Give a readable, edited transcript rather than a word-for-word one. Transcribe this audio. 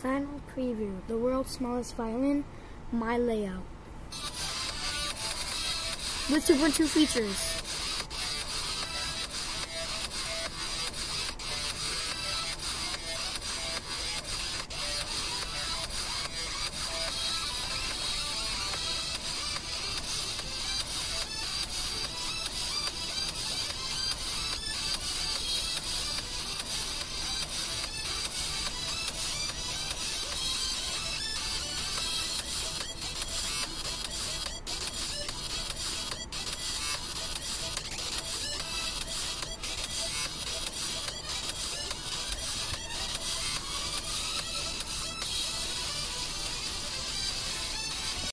Final preview, the world's smallest violin, my layout. With 2.2 features.